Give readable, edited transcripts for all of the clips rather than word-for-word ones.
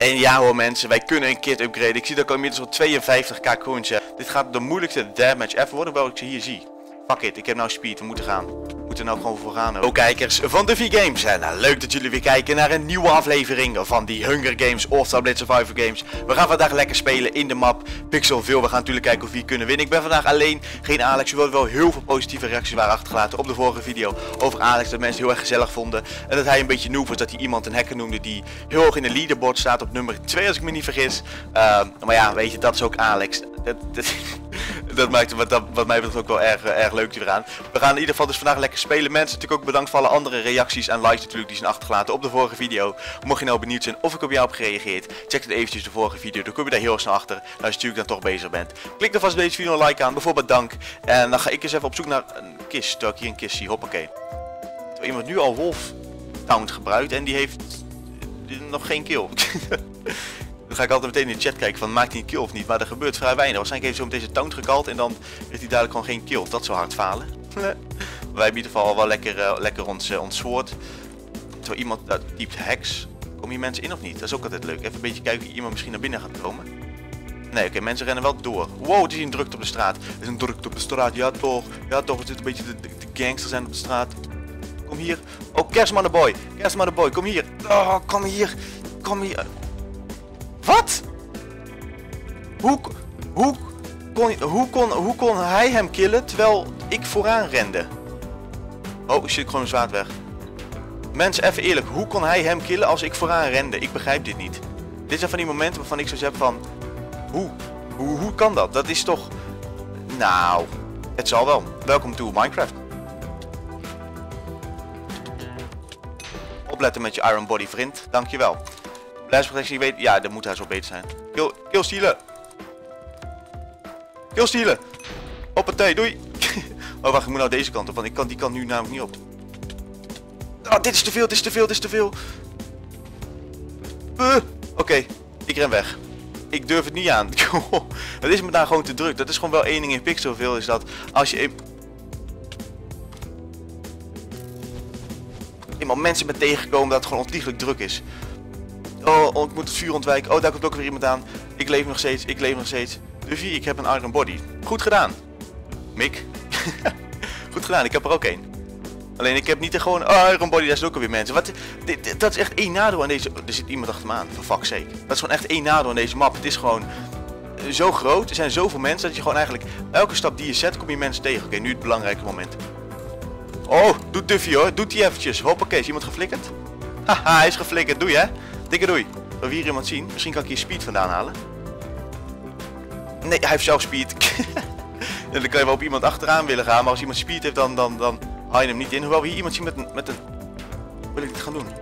En ja hoor mensen, wij kunnen een kit upgraden. Ik zie dat ik al inmiddels al 52k coins heb. Dit gaat de moeilijkste damage ever worden, wel ik ze hier zie. Fuck it, ik heb nou speed, we moeten gaan. We moeten nou gewoon voor gaan. Ook kijkers van Duffy Games. En leuk dat jullie weer kijken naar een nieuwe aflevering van die Hunger Games of Tablet Survivor Games. We gaan vandaag lekker spelen in de map Pixelville. We gaan natuurlijk kijken of we hier kunnen winnen. Ik ben vandaag alleen, geen Alex. Hoewel er wel heel veel positieve reacties waren achtergelaten op de vorige video over Alex. Dat mensen heel erg gezellig vonden. En dat hij een beetje noob was, dat hij iemand een hacker noemde die heel hoog in de leaderboard staat op nummer 2 als ik me niet vergis. Maar ja, weet je, dat is ook Alex. Dat maakt wat mij betreft ook wel erg leuk eraan. We gaan in ieder geval dus vandaag lekker spelen. Mensen, natuurlijk ook bedankt voor alle andere reacties en likes natuurlijk die zijn achtergelaten op de vorige video. Mocht je nou benieuwd zijn of ik op jou heb gereageerd, check dan eventjes de vorige video. Dan kom je daar heel snel achter als je natuurlijk dan toch bezig bent. Klik dan vast deze video een like aan, bijvoorbeeld dank. En dan ga ik eens even op zoek naar een kist. Terwijl ik hier een kist zie, hoppakee. Terwijl iemand nu al Wolf Taunt gebruikt en die heeft nog geen kill. Dan ga ik altijd meteen in de chat kijken van maakt hij een kill of niet, maar er gebeurt vrij weinig. Waarschijnlijk heeft hij zo meteen zijn taunt gekald en dan heeft hij duidelijk gewoon geen kill. Of dat zou hard falen. Wij hebben in ieder geval wel lekker ons zwoord. Terwijl iemand typt hacks. Komen hier mensen in of niet? Dat is ook altijd leuk. Even een beetje kijken of iemand misschien naar binnen gaat komen. Nee, oké, mensen rennen wel door. Wow, het is een drukte op de straat. Het is een drukte op de straat, ja toch. Ja toch, het zit een beetje de gangsters zijn op de straat. Kom hier. Oh, Kerstmannenboy. Kerstmannenboy, kom hier. Oh, kom hier. Kom hier. Wat? Hoe kon hij hem killen terwijl ik vooraan rende? Oh, ik zit gewoon een zwaard weg. Mensen, even eerlijk. Hoe kon hij hem killen als ik vooraan rende? Ik begrijp dit niet. Dit zijn van die momenten waarvan ik zoiets heb van... Hoe kan dat? Dat is toch... Nou, het zal wel. Welkom to Minecraft. Opletten met je Iron Body vriend. Dankjewel. Blijfsprotectie, weet... Ja, dat moet hij zo beter zijn. Kill stealen. Kill stealen. Hoppatee, doei. Oh wacht, ik moet nou deze kant op, want ik kan die kant nu namelijk niet op. Oh, dit is te veel, dit is te veel, dit is te veel. Oké, ik ren weg. Ik durf het niet aan. Het is me daar gewoon te druk. Dat is gewoon wel één ding in Pixelville, is dat als je eenmaal mensen bent tegengekomen dat het gewoon ontiegelijk druk is. Oh, ik moet het vuur ontwijken. Oh, daar komt ook weer iemand aan. Ik leef nog steeds, ik leef nog steeds. Duffy, ik heb een Iron Body. Goed gedaan. Mick. Goed gedaan, ik heb er ook één. Alleen ik heb niet gewoon Iron Body, daar zijn ook alweer mensen. Wat, dat is echt één nadeel aan deze... Er zit iemand achter me aan, for fuck's sake. Dat is gewoon echt één nadeel aan deze map. Het is gewoon zo groot, er zijn zoveel mensen dat je gewoon eigenlijk... Elke stap die je zet, kom je mensen tegen. Oké, nu het belangrijke moment. Oh, doet Duffy hoor, doet hij eventjes. Hoppakee, is iemand geflikkerd? Haha, hij is geflikkerd, doei hè. Dikke doei. Wil we hier iemand zien? Misschien kan ik hier speed vandaan halen. Nee, hij heeft zelf speed. En dan kan je wel op iemand achteraan willen gaan, maar als iemand speed heeft, dan haal je hem niet in. Hoewel we hier iemand zien met een... Wil ik dit gaan doen?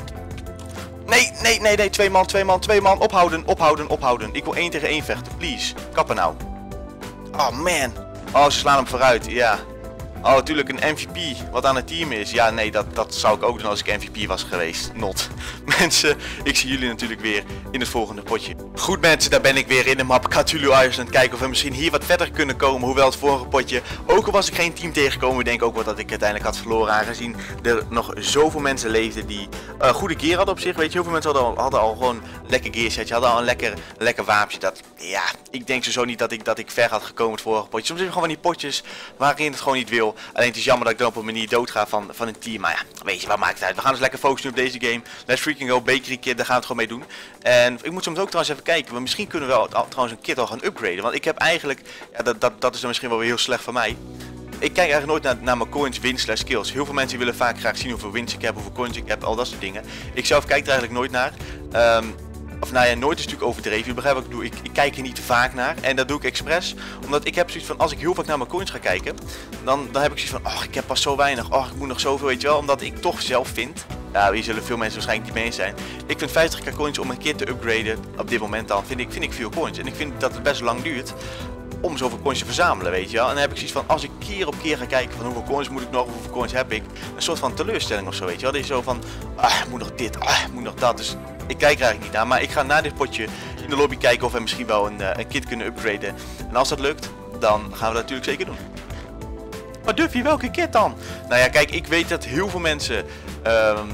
Nee. Twee man. Ophouden. Ik wil 1 tegen 1 vechten, please. Kappen nou. Oh man. Oh, ze slaan hem vooruit, ja. Oh, natuurlijk een MVP wat aan het team is. Ja, nee, dat zou ik ook doen als ik MVP was geweest. Not. Mensen, ik zie jullie natuurlijk weer in het volgende potje. Goed mensen, daar ben ik weer in de map Cthulhu Island. Kijken of we misschien hier wat verder kunnen komen. Hoewel het vorige potje, ook al was ik geen team tegengekomen. Ik denk ook wel dat ik uiteindelijk had verloren. Aangezien er nog zoveel mensen leefden die goede gear hadden op zich. Weet je, heel veel mensen hadden al gewoon lekker gear setje. Hadden al een lekker wapentje. Dat, ja, ik denk zo niet dat ik ver had gekomen het vorige potje. Soms zijn er gewoon die potjes waarin het gewoon niet wil. Alleen het is jammer dat ik dan op een manier doodga van een team. Maar ja, weet je, wat maakt het uit? We gaan dus lekker focussen op deze game. Let's freaking go, Bakery Kit, daar gaan we het gewoon mee doen. En ik moet soms ook trouwens even kijken. Maar misschien kunnen we wel trouwens een kit al gaan upgraden. Want ik heb eigenlijk, ja, dat is dan misschien wel weer heel slecht van mij. Ik kijk eigenlijk nooit naar mijn coins, wins / skills. Heel veel mensen willen vaak graag zien hoeveel wins ik heb, hoeveel coins ik heb, al dat soort dingen. Ik zelf kijk er eigenlijk nooit naar. Of nou ja, nooit is natuurlijk overdreven. Je begrijpt wat ik doe. Ik kijk er niet te vaak naar. En dat doe ik expres. Omdat ik heb zoiets van, als ik heel vaak naar mijn coins ga kijken, dan heb ik zoiets van, oh, ik heb pas zo weinig. Oh, ik moet nog zoveel, weet je wel. Omdat ik toch zelf vind, ja, hier zullen veel mensen waarschijnlijk niet mee zijn. Ik vind 50k coins om een keer te upgraden, op dit moment dan, vind ik veel coins. En ik vind dat het best lang duurt om zoveel coins te verzamelen, weet je wel. En dan heb ik zoiets van, als ik keer op keer ga kijken van hoeveel coins moet ik nog, hoeveel coins heb ik, een soort van teleurstelling of zo, weet je wel. Dat is zo van, moet nog dit, moet nog dat. Dus ik kijk er eigenlijk niet naar, maar ik ga na dit potje in de lobby kijken of we misschien wel een kit kunnen upgraden. En als dat lukt, dan gaan we dat natuurlijk zeker doen. Maar Duffy, welke kit dan? Nou ja, kijk, ik weet dat heel veel mensen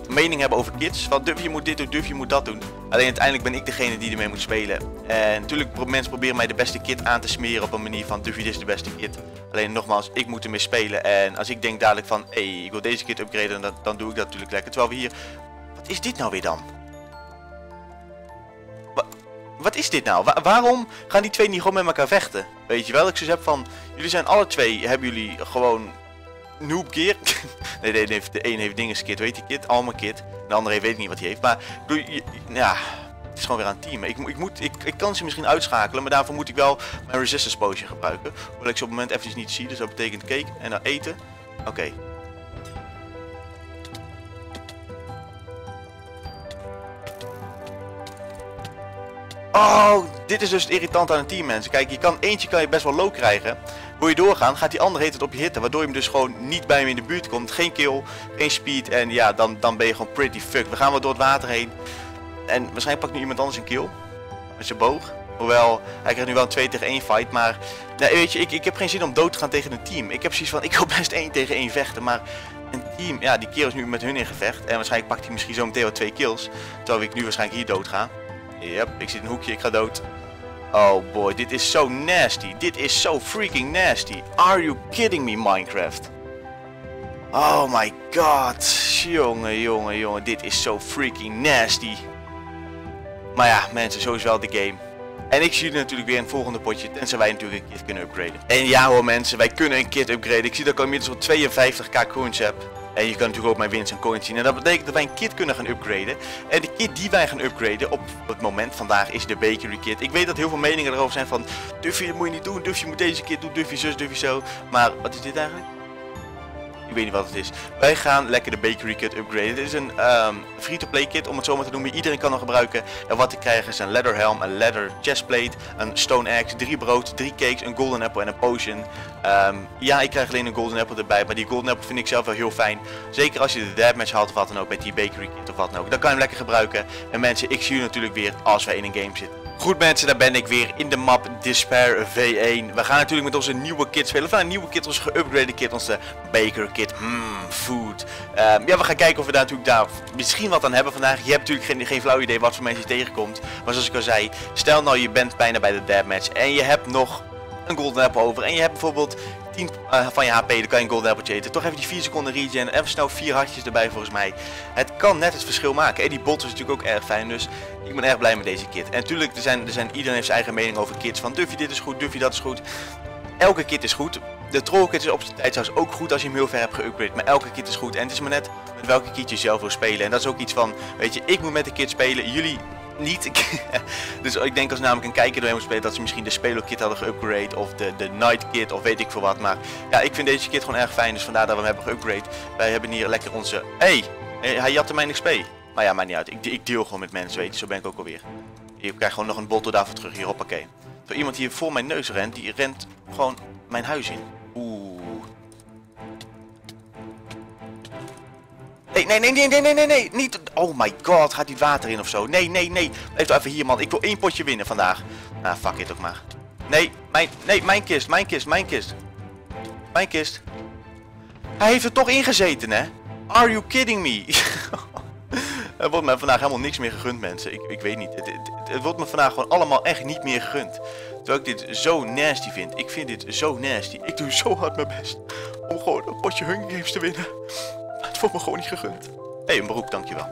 mening hebben over kits. Van Duffy je moet dit doen, Duffy je moet dat doen. Alleen uiteindelijk ben ik degene die ermee moet spelen. En natuurlijk mensen proberen mij de beste kit aan te smeren op een manier van Duffy dit is de beste kit. Alleen nogmaals, ik moet ermee spelen. En als ik denk dadelijk van, hey, ik wil deze kit upgraden, dan doe ik dat natuurlijk lekker. Terwijl we hier... Wat is dit nou weer dan? Wat is dit nou? Waarom gaan die twee niet gewoon met elkaar vechten? Weet je wel, ik zoiets heb van... Jullie zijn alle twee, hebben jullie gewoon... noob gear. Nee, de een heeft dinges kit, weet je kit? Allemaal kit. De andere weet ik niet wat hij heeft. Maar ja, het is gewoon weer aan het teamen. Ik kan ze misschien uitschakelen, maar daarvoor moet ik wel mijn resistance potion gebruiken. Wat ik ze op het moment even niet zie. Dus dat betekent cake en dan eten. Oké. Oh, dit is dus het irritant aan een team, mensen. Kijk, eentje kan je best wel low krijgen. Wil je doorgaan, gaat die andere het op je hitten. Waardoor je hem dus gewoon niet bij me in de buurt komt. Geen kill, geen speed. En ja, dan ben je gewoon pretty fucked. We gaan wel door het water heen. En waarschijnlijk pakt nu iemand anders een kill. Met zijn boog. Hoewel, hij krijgt nu wel een 2 tegen 1 fight. Maar, nou, weet je, ik heb geen zin om dood te gaan tegen een team. Ik heb zoiets van, ik wil best 1 tegen 1 vechten. Maar een team, ja, die kerel is nu met hun in gevecht. En waarschijnlijk pakt hij misschien zo meteen wel 2 kills. Terwijl ik nu waarschijnlijk hier dood ga. Yep, ik zit in een hoekje, ik ga dood. Oh boy, dit is zo nasty. Dit is zo freaking nasty. Are you kidding me, Minecraft? Oh my god. Jongen. Dit is zo freaking nasty. Maar ja, mensen, zo is wel de game. En ik zie jullie natuurlijk weer in het volgende potje. Tenzij wij natuurlijk een kit kunnen upgraden. En ja hoor mensen, wij kunnen een kit upgraden. Ik zie dat ik al inmiddels wel 52k coins heb. En je kan natuurlijk ook mijn wins en coins zien. En dat betekent dat wij een kit kunnen gaan upgraden. En de kit die wij gaan upgraden op het moment vandaag is de bakery kit. Ik weet dat heel veel meningen erover zijn van... Duffy, dat moet je niet doen. Duffy moet deze kit doen. Duffy zus, Duffy zo. Maar wat is dit eigenlijk? Ik weet niet wat het is. Wij gaan lekker de bakery kit upgraden. Dit is een free-to-play kit, om het zo maar te noemen. Iedereen kan hem gebruiken. En wat ik krijg is een leather helm, een leather chestplate, een stone axe, 3 brood, 3 cakes, een golden apple en een potion. Ja, ik krijg alleen een golden apple erbij, maar die golden apple vind ik zelf wel heel fijn. Zeker als je de deathmatch haalt of wat dan ook, met die bakery kit of wat dan ook. Dan kan je hem lekker gebruiken. En mensen, ik zie jullie natuurlijk weer als wij in een game zitten. Goed mensen, daar ben ik weer in de map Despair V1. We gaan natuurlijk met onze nieuwe kit spelen. Of een nieuwe kit, onze geüpgrade kit, onze baker kit. Food. Ja, we gaan kijken of we daar natuurlijk misschien wat aan hebben vandaag. Je hebt natuurlijk geen flauw idee wat voor mensen je tegenkomt. Maar zoals ik al zei, stel nou je bent bijna bij de deathmatch en je hebt nog een golden apple over. En je hebt bijvoorbeeld 10 van je HP, dan kan je een golden apple eten. Toch even die 4 seconden regen, even snel 4 hartjes erbij volgens mij. Het kan net het verschil maken. En die bot is natuurlijk ook erg fijn, dus ik ben erg blij met deze kit. En natuurlijk, iedereen heeft zijn eigen mening over kits. Van Duffy dit is goed, Duffy dat is goed. Elke kit is goed. De troll kit is op zijn tijd zelfs ook goed als je hem heel ver hebt geüpgrade. Maar elke kit is goed. En het is maar net met welke kit je zelf wil spelen. En dat is ook iets van, weet je, ik moet met de kit spelen, jullie niet. Dus ik denk als namelijk een kijker ermee moet spelen dat ze misschien de Spelo kit hadden geüpgrade of de Night kit of weet ik veel wat. Maar ja, ik vind deze kit gewoon erg fijn, dus vandaar dat we hem hebben geüpgrade. Wij hebben hier lekker onze... Hey, hij jatte mijn XP. Maar ja, maakt niet uit. Ik deel gewoon met mensen, weet je. Zo ben ik ook alweer. Je krijgt gewoon nog een bottle daarvoor terug. Hier, hoppakee. Zo iemand hier voor mijn neus rent, die rent gewoon mijn huis in. Oeh. Nee, niet. Oh my god, gaat die water in of zo? Nee. Blijf toch even hier, man. Ik wil 1 potje winnen vandaag. Nou, fuck it ook maar. Nee, mijn kist. Mijn kist. Hij heeft er toch ingezeten, hè? Are you kidding me? Er wordt me vandaag helemaal niks meer gegund, mensen. Ik weet niet. Het wordt me vandaag gewoon allemaal echt niet meer gegund. Terwijl ik dit zo nasty vind. Ik vind dit zo nasty. Ik doe zo hard mijn best om gewoon een potje Hunger Games te winnen. Het wordt me gewoon niet gegund. Hé, een broek, dankjewel.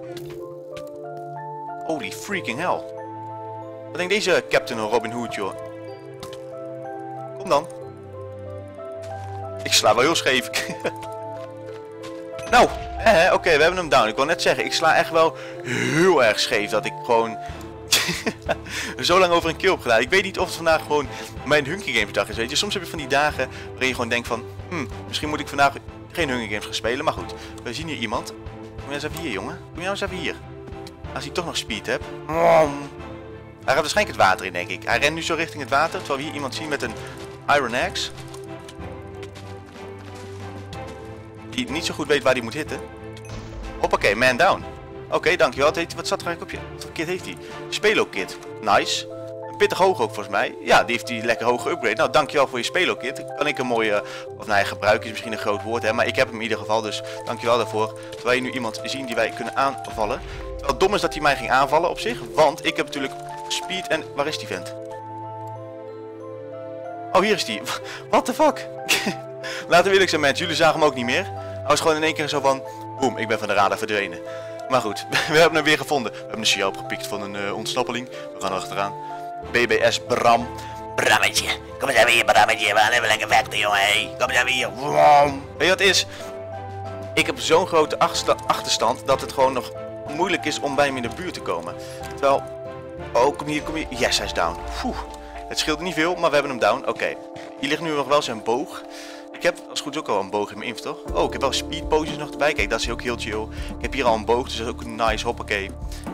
Holy freaking hell. Wat denkt deze Captain Robin Hood, joh? Kom dan. Ik sla wel heel scheef. Nou, oké, we hebben hem down. Ik wil net zeggen, ik sla echt wel heel erg scheef dat ik gewoon zo lang over een kill heb gedaan. Ik weet niet of het vandaag gewoon mijn Hunger Games dag is, weet je. Soms heb je van die dagen waarin je gewoon denkt van, misschien moet ik vandaag geen Hunger Games gaan spelen. Maar goed, we zien hier iemand. Kom jij eens even hier, jongen. Kom jij eens even hier. Als hij toch nog speed hebt. Hij gaat waarschijnlijk het water in, denk ik. Hij rent nu zo richting het water, terwijl we hier iemand zien met een Iron Axe. Die niet zo goed weet waar hij moet hitten. Hoppakee, man down. Oké, dankjewel. Wat zat er eigenlijk op je? Wat voor kit heeft hij? Spelo kit. Nice. pittig hoog ook volgens mij. Ja, die heeft die lekker hoog geüpgrade. Nou, dankjewel voor je spelo-kit. Kan ik een mooie, of nou ja, gebruik is misschien een groot woord, hè, maar ik heb hem in ieder geval, dus dankjewel daarvoor. Terwijl je nu iemand zien die wij kunnen aanvallen. Terwijl het dom is dat hij mij ging aanvallen op zich, want ik heb natuurlijk speed en... Waar is die vent? Oh, hier is die. What the fuck? Laten we eerlijk zijn mensen, jullie zagen hem ook niet meer. Hij was gewoon in één keer zo van, boem, ik ben van de radar verdwenen. Maar goed, we hebben hem weer gevonden. We hebben een CIA opgepikt van een ontsnappeling. We gaan er achteraan. BBS Bram. Brammetje, kom eens even hier, Brammetje. We gaan even lekker vechten, jongen. Hey, kom eens even hier. Weet je wat het is? Ik heb zo'n grote achterstand dat het gewoon nog moeilijk is om bij hem in de buurt te komen. Terwijl... Oh, kom hier, kom hier. Yes, hij is down. Het scheelt niet veel, maar we hebben hem down. Oké. Hier ligt nu nog wel zijn boog. Ik heb als goed ook al een boog in mijn inf, toch? Oh, ik heb wel speed potions nog erbij. Kijk, dat is ook heel chill. Ik heb hier al een boog, dus dat is ook een nice, hoppakee.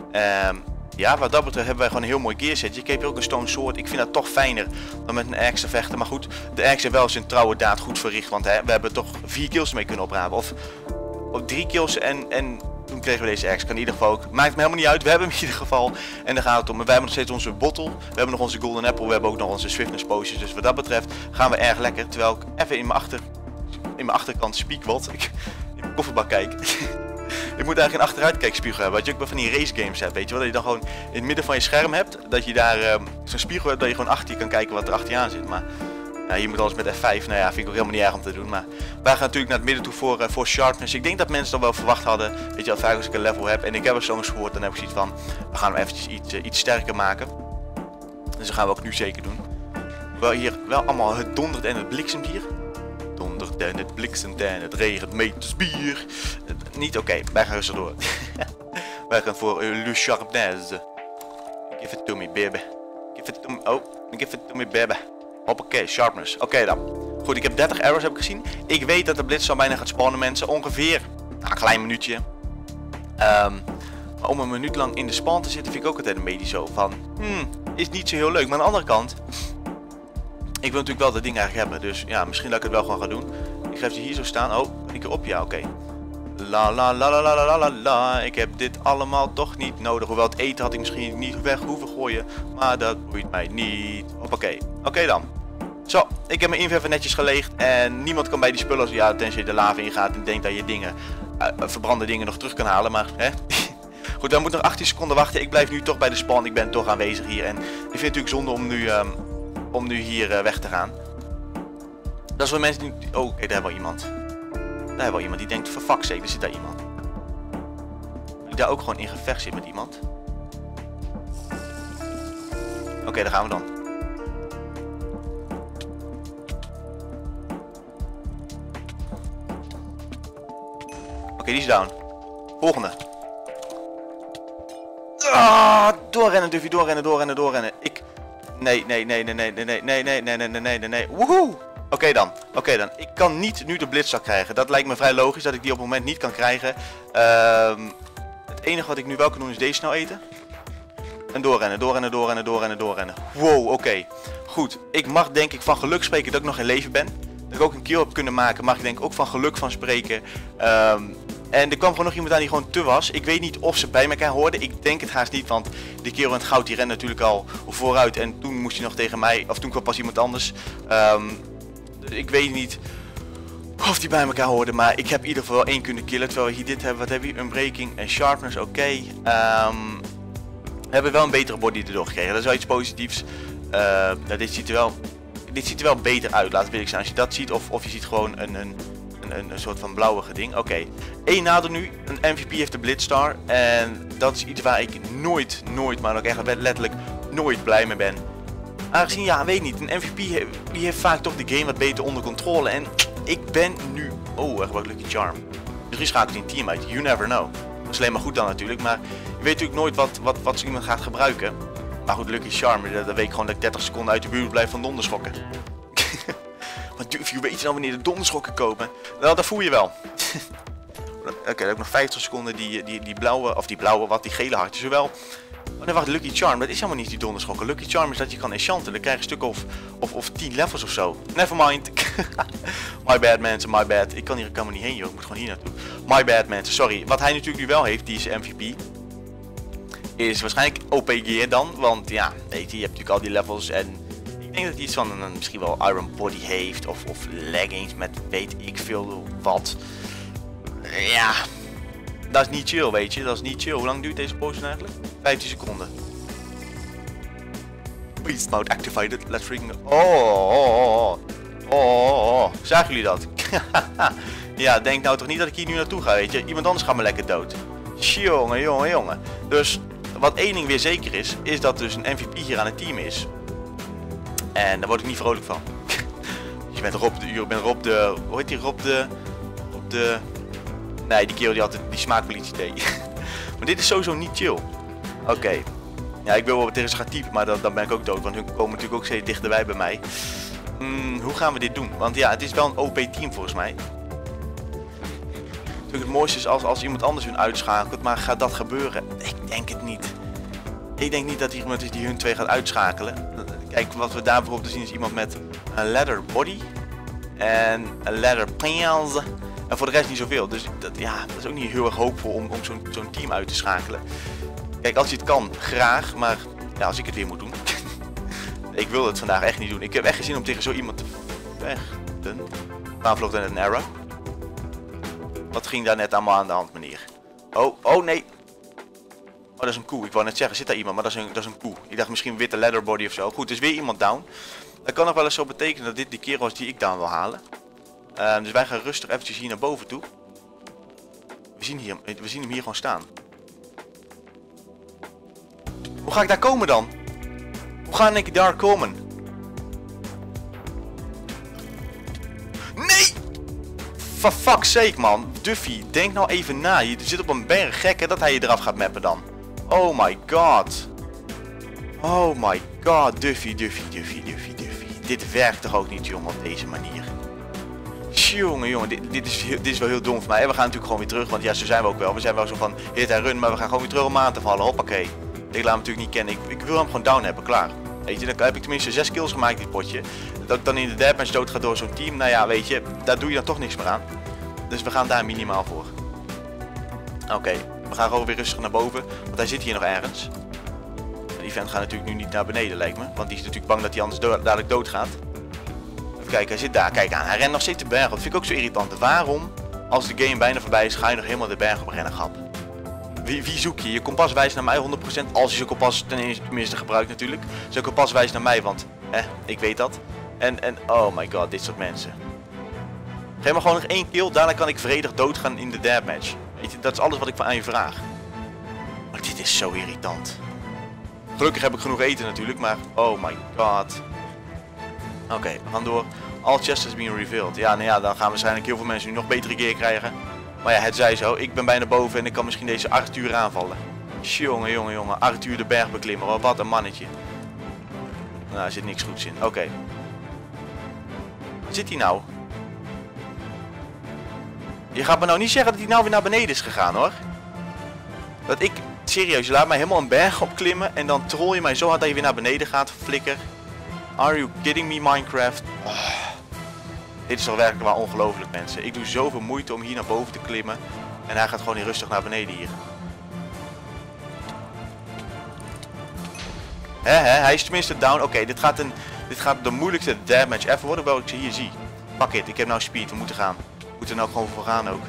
Ja, wat dat betreft hebben wij gewoon een heel mooi gear setje. Ik heb hier ook een stone sword. Ik vind dat toch fijner dan met een axe te vechten. Maar goed, de axe heeft wel zijn trouwe daad goed verricht. Want hè, we hebben toch 4 kills mee kunnen oprapen. Of 3 kills en toen kregen we deze axe. Kan in ieder geval ook. Maakt me helemaal niet uit. We hebben hem in ieder geval. En daar gaat het om. Maar wij hebben nog steeds onze bottle. We hebben nog onze golden apple. We hebben ook nog onze swiftness potions. Dus wat dat betreft gaan we erg lekker. Terwijl ik even in mijn achterkant speakwat. Ik in mijn kofferbak kijk. Ik moet eigenlijk een achteruitkijkspiegel hebben. Wat je ook bij van die race games hebt. Weet je wel? Dat je dan gewoon in het midden van je scherm hebt. Dat je daar zo'n spiegel hebt. Dat je gewoon achter je kan kijken wat er achter je aan zit. Maar ja, hier moet alles met F5. Nou ja, vind ik ook helemaal niet erg om te doen. Maar wij gaan natuurlijk naar het midden toe voor sharpness. Ik denk dat mensen dat wel verwacht hadden. Weet je wel, vaak als ik een level heb. En ik heb er zo'n gehoord. Dan heb ik zoiets van. We gaan hem eventjes iets sterker maken. Dus dat gaan we ook nu zeker doen. Wel hier wel allemaal het dondert en het bliksemt hier. Dondert en het bliksemt en het regent meters bier. Niet oké, wij gaan rustig door. Wij gaan voor le sharpness. Give it to me, baby. Give it to me. Oh, give it to me, baby. Hoppakee, sharpness. Oké dan. Goed, ik heb 30 arrows heb ik gezien. Ik weet dat de blitz zo bijna gaat spawnen, mensen. Ongeveer een klein minuutje. Maar om een minuut lang in de spawn te zitten vind ik ook altijd een beetje zo van... is niet zo heel leuk. Maar aan de andere kant... Ik wil natuurlijk wel dat ding eigenlijk hebben. Dus ja, misschien dat ik het wel gewoon ga doen. Ik ga even hier zo staan. Oh, ben ik erop? Ja, oké. La la la la la la la la. Ik heb dit allemaal toch niet nodig. Hoewel het eten had ik misschien niet weg hoeven gooien. Maar dat boeit mij niet. Hoppakee. Oké dan. Zo, ik heb mijn inv even netjes geleegd. En niemand kan bij die spullen... Ja, tenzij je de lava ingaat en denkt dat je dingen... verbrande dingen nog terug kan halen. Maar, hè... Goed, dan moet nog 18 seconden wachten. Ik blijf nu toch bij de spawn. Ik ben toch aanwezig hier. En ik vind het natuurlijk zonde om nu hier weg te gaan. Dat is voor mensen die... Oh, kijk, daar hebben we iemand. Daar hebben we iemand die denkt, voor fuck's sake, er zit daar iemand. Die daar ook gewoon in gevecht zit met iemand. Oké, daar gaan we dan. Oké, die is down. Volgende. Ah, doorrennen, Duffy, doorrennen. Nee. Woehoe! Oké dan. Ik kan niet nu de blitzak krijgen. Dat lijkt me vrij logisch dat ik die op het moment niet kan krijgen. Het enige wat ik nu wel kan doen is deze snel eten. En doorrennen. Wow, oké. Goed. Ik mag denk ik van geluk spreken dat ik nog in leven ben. Dat ik ook een kill heb kunnen maken. Mag ik denk ik ook van geluk van spreken. En er kwam gewoon nog iemand aan die gewoon te was. Ik weet niet of ze bij elkaar hoorden. Ik denk het haast niet, want die kerel in het goud die rent natuurlijk al vooruit. En toen moest hij nog tegen mij, of toen kwam pas iemand anders. Ik weet niet of die bij elkaar hoorden, maar ik heb in ieder geval één kunnen killen. Terwijl we hier dit hebben, wat hebben we? Unbreaking en sharpness, oké. We hebben wel een betere body erdoor gekregen, dat is wel iets positiefs. Dit ziet er wel beter uit, laten we eerlijk zijn. Als je dat ziet, of je ziet gewoon een soort van blauwige ding. Oké. Eén nadeel nu. Een MVP heeft de Blitzstar. En dat is iets waar ik nooit, maar ook echt letterlijk nooit blij mee ben. Aangezien, ja, weet niet. Een MVP die heeft vaak toch de game wat beter onder controle. En ik ben nu... Oh, echt wat Lucky Charm. Misschien schakelt hij een team uit. You never know. Dat is alleen maar goed dan natuurlijk. Maar je weet natuurlijk nooit wat zo iemand gaat gebruiken. Maar goed, Lucky Charm. Dat weet ik gewoon dat ik 30 seconden uit de buurt blijf van donderschokken. Want durf je weet nou wanneer de donderschokken komen? Nou, dat voel je wel. Oké, dan heb ik nog 50 seconden die blauwe, of die gele hartjes zowel. Oh nee, wacht, Lucky Charm, dat is helemaal niet die donderschokken. Lucky Charm is dat je kan enchanten, dan krijg je een stuk of 10 levels of zo. Nevermind. My bad mensen, my bad. Ik kan hier niet heen joh, ik moet gewoon hier naartoe. My bad mensen, sorry. Wat hij natuurlijk nu wel heeft, die is MVP. is waarschijnlijk OP gear dan. Want ja, weet je hebt natuurlijk al die levels. En ik denk dat hij iets van een misschien wel Iron Body heeft. Of leggings met weet ik veel wat. Ja, dat is niet chill, weet je. Dat is niet chill. Hoe lang duurt deze potion eigenlijk? 15 seconden. Beast mode activated. Let's freaking... Oh. Zagen jullie dat? Ja, denk nou toch niet dat ik hier nu naartoe ga, weet je. Iemand anders gaat me lekker dood. Jongen. Dus wat één ding weer zeker is dat dus een MVP hier aan het team is. En daar word ik niet vrolijk van. Je bent Rob de Uur, ik ben Rob de... Hoe heet die Rob de... Nee, die kerel die altijd die smaakpolitie deed. Maar dit is sowieso niet chill. Oké. Ja, ik wil wel tegen ze gaan typen, maar dan ben ik ook dood. Want hun komen natuurlijk ook steeds dichterbij bij mij. Hoe gaan we dit doen? Want ja, het is wel een OP team volgens mij. Natuurlijk het mooiste is als iemand anders hun uitschakelt. Maar gaat dat gebeuren? Ik denk het niet. Ik denk niet dat er iemand is die hun twee gaat uitschakelen. Kijk, wat we daar bijvoorbeeld zien is iemand met een leather body. En een leather pants. En voor de rest niet zoveel. Dus dat is ook niet heel erg hoopvol om zo'n team uit te schakelen. Kijk, als je het kan, graag. Maar ja, als ik het weer moet doen. Ik wil het vandaag echt niet doen. Ik heb echt geen zin om tegen zo iemand te vechten. Waar vloog dan net een arrow? Wat ging daar net allemaal aan de hand, meneer? Oh nee. Oh, dat is een koe. Ik wou net zeggen, zit daar iemand, maar dat is een koe. Ik dacht misschien een witte leather body of zo. Goed, er is weer iemand down. Dat kan nog wel eens zo betekenen dat dit de kerel is die ik down wil halen. Dus wij gaan rustig eventjes hier naar boven toe. We zien hem hier gewoon staan. Hoe ga ik daar komen dan? Hoe ga ik daar komen? Nee! For fuck's sake, man. Duffy, denk nou even na. Je zit op een berg, gek hè, dat hij je eraf gaat mappen dan. Oh my god. Oh my god, Duffy. Dit werkt toch ook niet, jongen, op deze manier. Jongen, dit is wel heel dom voor mij. En we gaan natuurlijk gewoon weer terug, want ja, zo zijn we ook wel. We zijn wel zo van hit en run, maar we gaan gewoon weer terug om aan te vallen. Hoppakee. Ik laat hem natuurlijk niet kennen. Ik wil hem gewoon down hebben, klaar. Weet je, dan heb ik tenminste 6 kills gemaakt dit potje. Dat ik dan in de deathmatch dood ga door zo'n team, nou ja, weet je, daar doe je dan toch niks meer aan. Dus we gaan daar minimaal voor. Oké, we gaan gewoon weer rustig naar boven, want hij zit hier nog ergens. Die vent gaat natuurlijk nu niet naar beneden, lijkt me. Want die is natuurlijk bang dat hij anders dadelijk doodgaat. Even kijken, hij zit daar, kijk aan. Hij rent nog steeds de berg op. Dat vind ik ook zo irritant. Waarom, als de game bijna voorbij is, ga je nog helemaal de berg op rennen, grap? Wie zoek je? Je kompas wijst naar mij 100%. Als je zijn kompas tenminste gebruikt natuurlijk. Zijn kompas wijst naar mij, want ik weet dat. En oh my god, dit soort mensen. Geef me gewoon nog 1 kill, daarna kan ik vredig doodgaan in de deathmatch. Weet je, dat is alles wat ik aan je vraag. Maar dit is zo irritant. Gelukkig heb ik genoeg eten natuurlijk, maar oh my god. Oké, we gaan door. All chests has been revealed. Ja, nou ja, dan gaan waarschijnlijk heel veel mensen nu nog betere gear krijgen. Maar ja, het zij zo. Ik ben bijna boven en ik kan misschien deze Arthur aanvallen. Jongen. Arthur de bergbeklimmer. Oh, wat een mannetje. Nou, er zit niks goeds in. Oké. Waar zit hij nou? Je gaat me nou niet zeggen dat hij nou weer naar beneden is gegaan, hoor. Dat ik... Serieus, je laat mij helemaal een berg opklimmen en dan troll je mij zo hard dat je weer naar beneden gaat. Flikker. Are you kidding me, Minecraft? Oh. Dit is toch werkelijk wel ongelooflijk, mensen. Ik doe zoveel moeite om hier naar boven te klimmen. En hij gaat gewoon hier rustig naar beneden hier. Hij is tenminste down. Oké, dit gaat de moeilijkste deathmatch ever worden, wel ik ze hier zie. Pak it, ik heb nou speed, we moeten gaan. We moeten er nou gewoon voor gaan ook.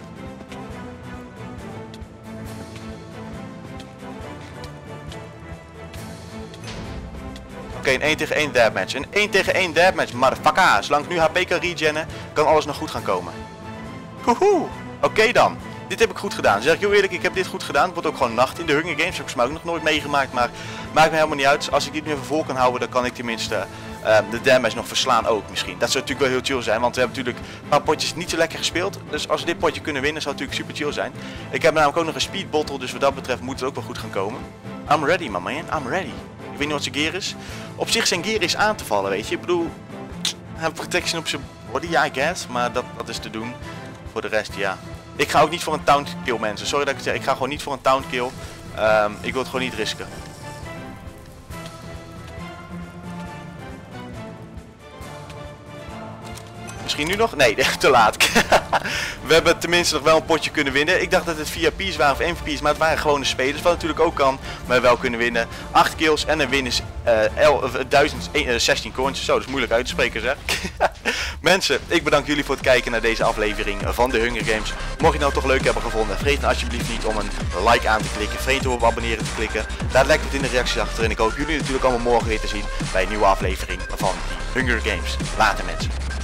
Oké, een 1 tegen 1 deathmatch. Een 1 tegen 1 deathmatch, motherfucker. Zolang ik nu HP kan regennen, kan alles nog goed gaan komen. Woehoe. Oké dan. Dit heb ik goed gedaan. Zeg ik heel eerlijk, ik heb dit goed gedaan. Het wordt ook gewoon nacht in de Hunger Games. Heb ik ook nog nooit meegemaakt, maar maakt me helemaal niet uit. Als ik dit nu even vol kan houden, dan kan ik tenminste de damage nog verslaan ook misschien. Dat zou natuurlijk wel heel chill zijn, want we hebben natuurlijk een paar potjes niet zo lekker gespeeld. Dus als we dit potje kunnen winnen, zou het natuurlijk super chill zijn. Ik heb namelijk ook nog een speed bottle, dus wat dat betreft moet het ook wel goed gaan komen. I'm ready, my man. I'm ready. Ik weet niet wat zijn gear is. Op zich zijn gear is aan te vallen, weet je. Ik bedoel, hij heeft protection op zijn body, I guess. Maar dat is te doen. Voor de rest, ja. Ik ga ook niet voor een taunt kill, mensen. Sorry dat ik het zeg. Ik ga gewoon niet voor een taunt kill. Ik wil het gewoon niet risken. Misschien nu nog? Nee, te laat. We hebben tenminste nog wel een potje kunnen winnen. Ik dacht dat het VIP's waren of MVP's, maar het waren gewone spelers. Wat natuurlijk ook kan, maar wel kunnen winnen. 8 kills en een win is 1016 coins. Zo, dat is moeilijk uit te spreken zeg. Mensen, ik bedank jullie voor het kijken naar deze aflevering van de Hunger Games. Mocht je het nou toch leuk hebben gevonden, vergeet dan alsjeblieft niet om een like aan te klikken. Vergeet niet op abonneren te klikken. Laat lekker wat in de reacties achter. En ik hoop jullie natuurlijk allemaal morgen weer te zien bij een nieuwe aflevering van die Hunger Games. Later mensen.